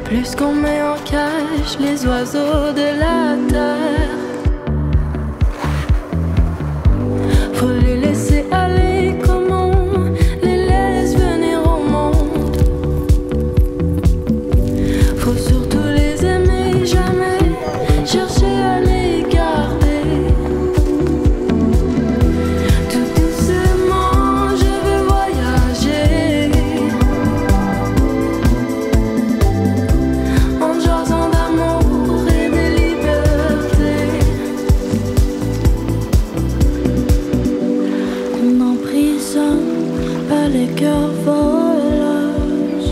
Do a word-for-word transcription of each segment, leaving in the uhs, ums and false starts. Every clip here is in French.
Plus qu'on met en cage les oiseaux de la terre. Faut les laisser aller comme on les laisse venir au monde. Faut surtout les aimer, jamais chercher à les garder. Tout doucement je veux voyager, en jasant d'amour et de liberté. On n'emprisonne pas les cœurs voyages,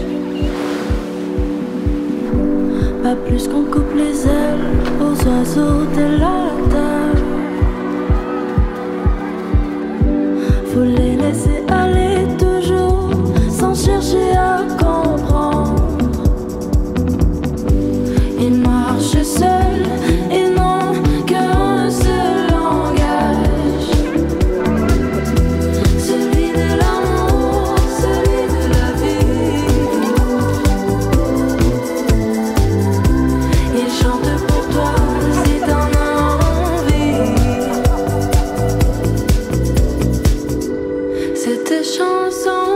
pas plus qu'on coupe les ailes aux oiseaux de la terre. Faut les laisser aller toujours, sans chercher à comprendre. Ils marchent seuls et n'ont qu'un seul langage, celui de l'amour, celui de la vie. Ils chantent pour toi si t'en as envie. Cette chanson